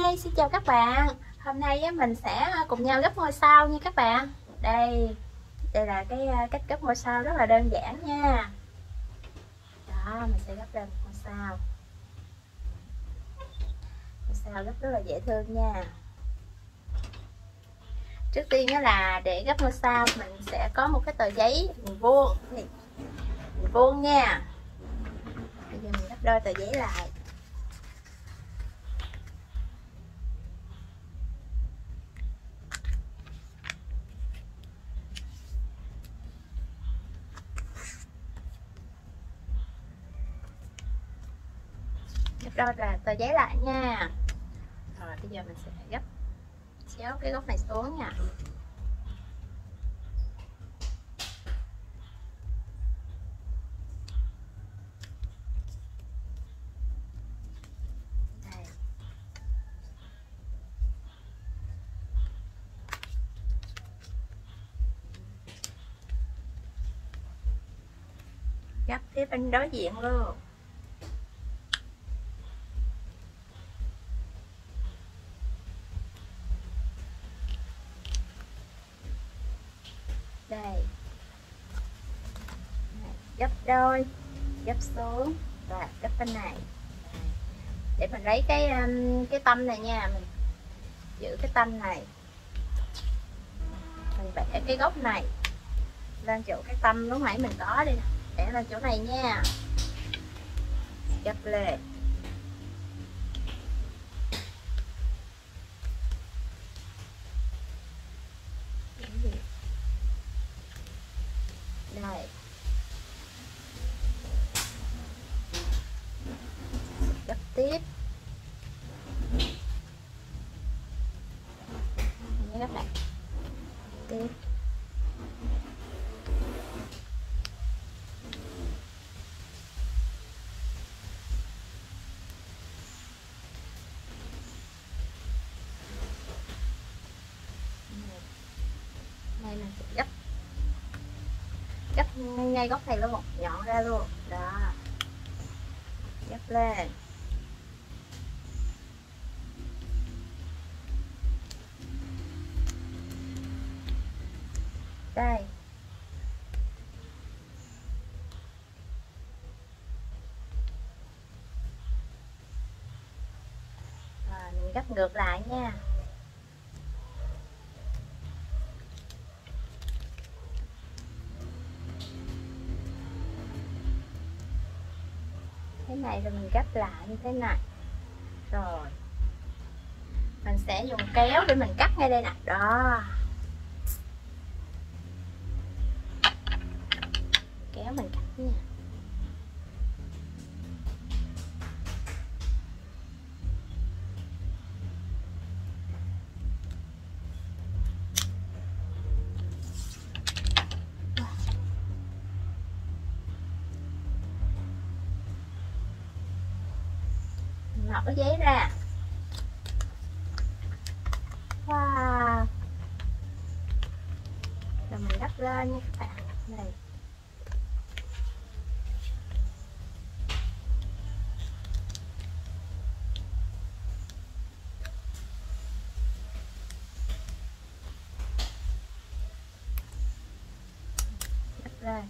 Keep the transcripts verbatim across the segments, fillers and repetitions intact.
Hi, xin chào các bạn. Hôm nay á, mình sẽ cùng nhau gấp ngôi sao nha các bạn. Đây, đây là cái cách gấp ngôi sao rất là đơn giản nha. Đó, mình sẽ gấp ra một ngôi sao. Ngôi sao gấp rất là dễ thương nha. Trước tiên đó là để gấp ngôi sao mình sẽ có một cái tờ giấy hình vuông, hình vuông nha. Bây giờ mình gấp đôi tờ giấy lại. Gấp đôi là tờ giấy lại nha. Rồi bây giờ mình sẽ gấp chéo cái góc này xuống nha. Đây. Gấp tiếp bên đối diện luôn. Đây, gấp đôi, gấp xuống và gấp bên này. Đây. Để mình lấy cái cái tâm này nha, mình giữ cái tâm này, mình vẽ cái góc này lên chỗ cái tâm lúc nãy mình có đi, vẽ lên chỗ này nha, gấp lên. Đây, gấp tiếp nha các bạn, tiếp này mình sẽ gấp gấp ngay góc này luôn, nhọn ra luôn đó, gấp lên. Đây, à, mình gấp ngược lại nha. Thế này rồi mình gấp lại như thế này. Rồi mình sẽ dùng kéo để mình cắt ngay đây nè. Đó, kéo mình cắt nha. Mở giấy ra. Wow, rồi mình đắp lên nha các bạn. Này, đắp lên.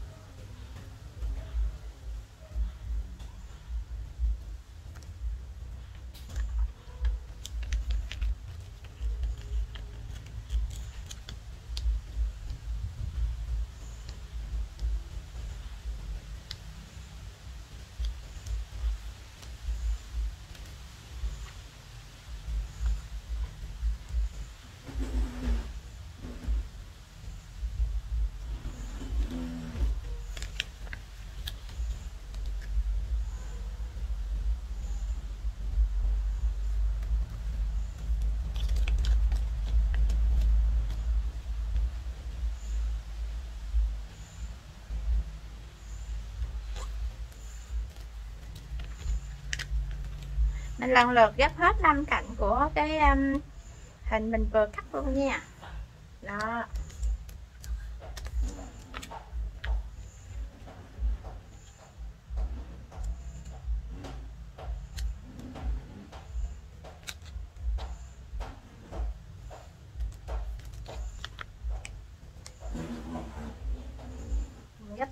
Mình lần lượt gấp hết năm cạnh của cái um, hình mình vừa cắt luôn nha. Đó,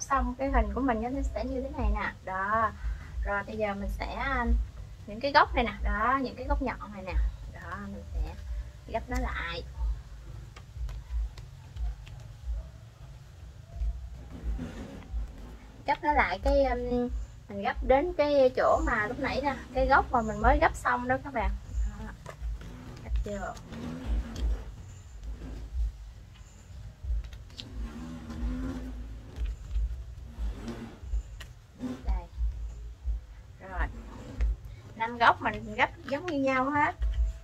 xong cái hình của mình nó sẽ như thế này nè. Đó. Rồi bây giờ mình sẽ những cái góc này nè, đó, những cái góc nhọn này nè, đó, mình sẽ gấp nó lại. Gấp nó lại cái um, mình gấp đến cái chỗ mà lúc nãy nè, cái góc mà mình mới gấp xong đó các bạn. Đó. Gấp chưa? Đây. Rồi. Năm góc mình gấp giống như nhau hết.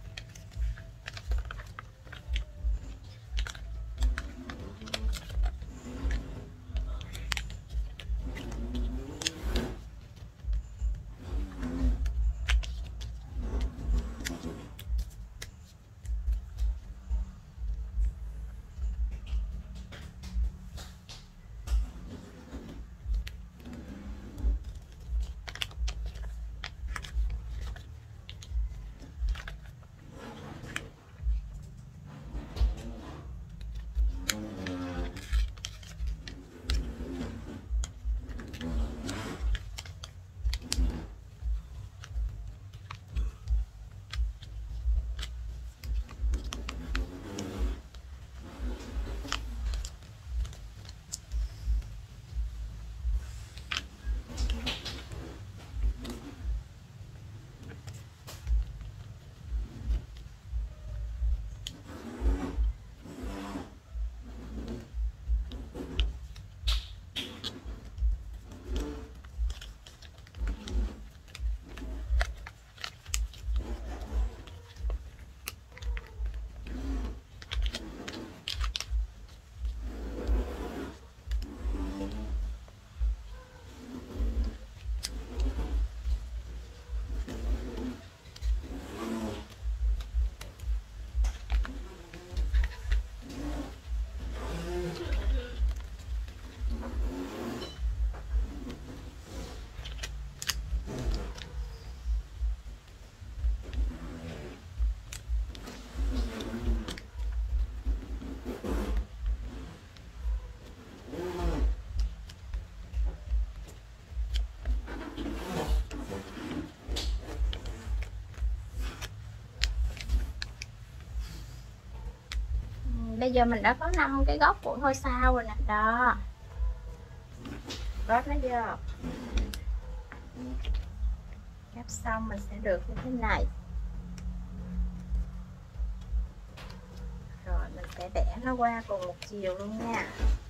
Bây giờ mình đã có năm cái góc của ngôi sao rồi nè. Đó. Gấp nó vô. Gấp xong mình sẽ được như thế này. Rồi mình sẽ vẽ nó qua cùng một chiều luôn nha.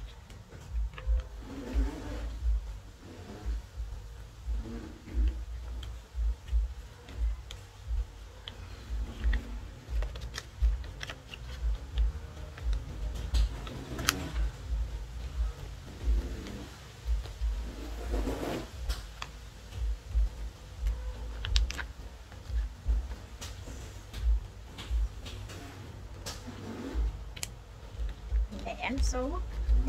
Vẽ nó xuống.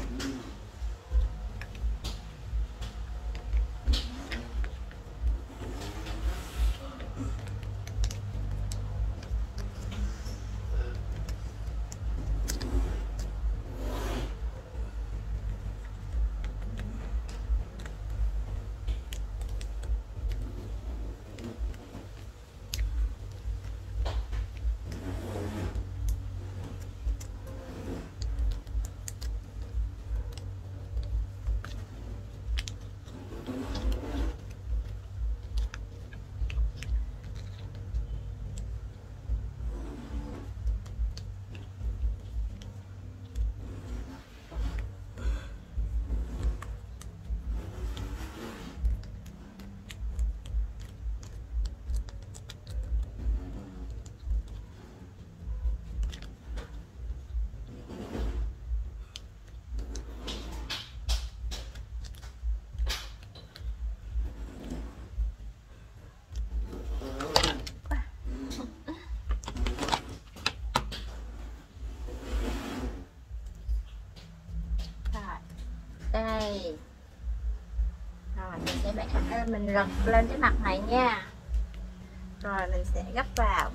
Đây. Rồi mình sẽ bẻ, mình lật lên cái mặt này nha. Rồi mình sẽ gấp vào.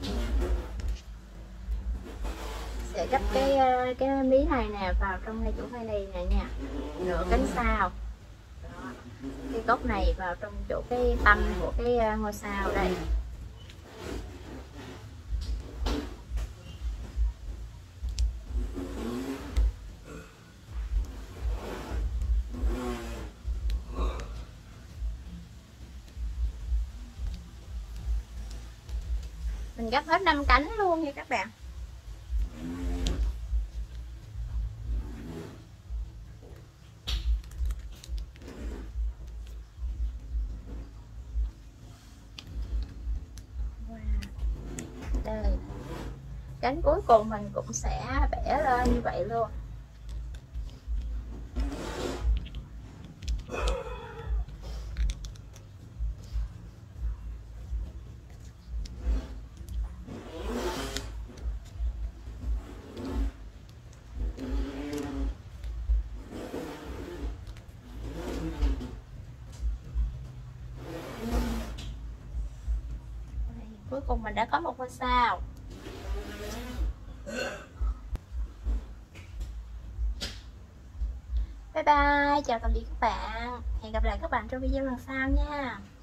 Sẽ gấp cái cái mí này nè vào trong ngay chỗ hai này nè nha. Nửa cánh sao. cái gốc này vào trong chỗ cái tâm của cái ngôi sao đây. Mình gấp hết năm cánh luôn nha các bạn. Đây, cánh cuối cùng mình cũng sẽ bẻ lên như vậy luôn. Cuối cùng mình đã có một ngôi sao. Bye bye, chào tạm biệt các bạn. Hẹn gặp lại các bạn trong video lần sau nha.